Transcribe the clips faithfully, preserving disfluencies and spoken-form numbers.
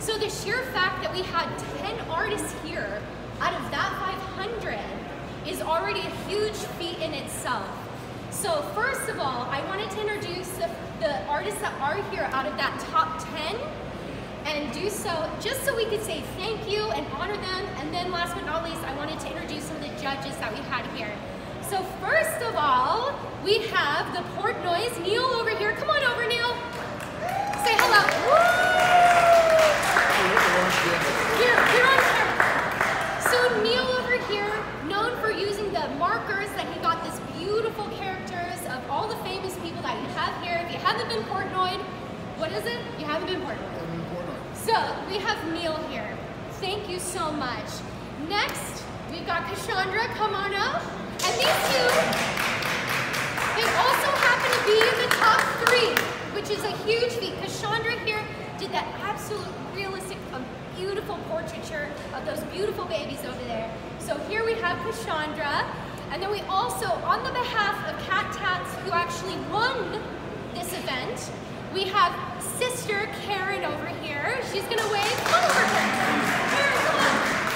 So the sheer fact that we had ten artists here out of that five hundred is already a huge feat in itself. So first of all, I wanted to introduce the, the artists that are here out of that top ten, and do so just so we could say thank you and honor them. And then last but not least, I wanted to introduce some of the judges that we had here. So first of all, we have the Portnoy's Neil over here. Come on over, Neil. Say hello. Here, here on camera. So Neil over here, known for using the markers that he got this beautiful characters of all the famous people that you have here. If you haven't been Portnoyed, what is it? You haven't been Portnoyed. So we have Neil here. Thank you so much. Next, we've got Cassandra. Come on up. And these two, they also happen to be in the top three, which is a huge feat. Cassandra here did that absolute realistic, um, beautiful portraiture of those beautiful babies over there. So here we have Cassandra. And then we also, on the behalf of Cat Tats, who actually won this event, we have Sister Karen over here. She's gonna wave. Come over here. Karen, come on.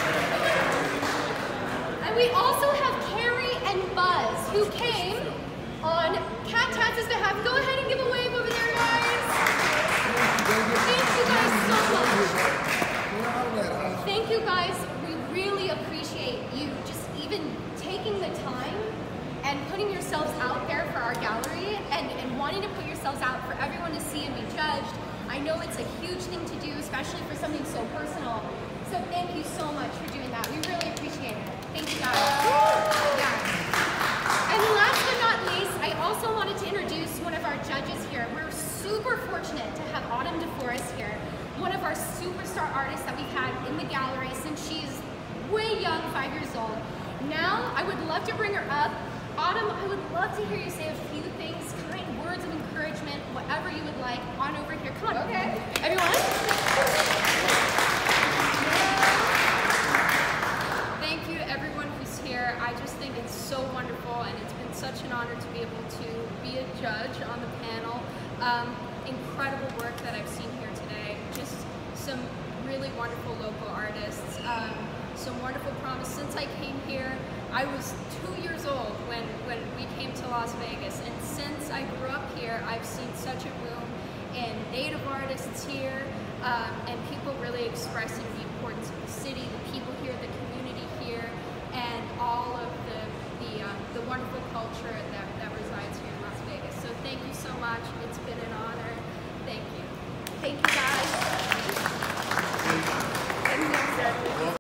And we also have Carrie and Buzz, who came on Cat Tats' behalf. Go ahead and give a wave over there, guys. Thank you guys so much. Thank you guys. We really appreciate you just even taking the time and putting yourselves out there for our gallery, and, and wanting to put yourselves out for everyone to see and be judged. I know it's a huge thing to do, especially for something so personal. So thank you so much for doing that. We really appreciate it. Thank you guys. Yeah. And last but not least, I also wanted to introduce one of our judges here. We're super fortunate to have Autumn DeForest here, one of our superstar artists that we've had in the gallery since she's way young, five years old. Now, I would love to bring her up. Autumn, I would love to hear you say a few things, kind words of encouragement, whatever you would like, on over here. Come on. Okay. Everyone? Thank you to everyone who's here. I just think it's so wonderful, and it's been such an honor to be able to be a judge on the panel. Um, incredible work that I've seen here today. Just some really wonderful local artists. Um, some wonderful promise. Since I came here, I was two years old when, when we came to Las Vegas, and since I grew up here, I've seen such a boom in native artists here, um, and people really expressing the importance of the city, the people here, the community here, and all of the the, um, the wonderful culture that, that resides here in Las Vegas. So thank you so much. It's been an